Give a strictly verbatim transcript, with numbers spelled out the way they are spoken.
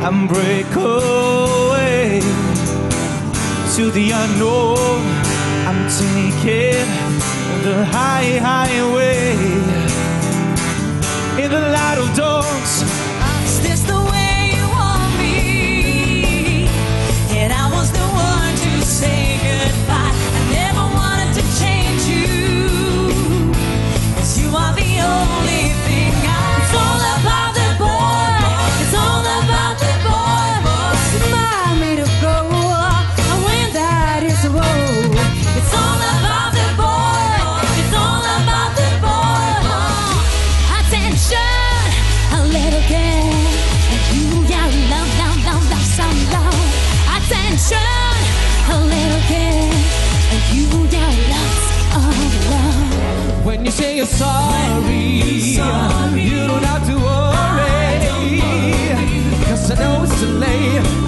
and break away to the unknown. I'm taking the high highway in the light of dawns. Is this the way you want me? And I was the one to say goodbye. I never wanted to change you, 'cause you are the only thing I. It's all about the boy. It's all about the boy. What's mine made of gold? And when that is the road, it's all about the boy. It's all about the boy. Attention, a little girl, and you got love, love, love, love, some love. Attention, a little girl, and you got lots of love. When you say you're sorry, sorry, you don't have to worry, 'cause I know it's too late.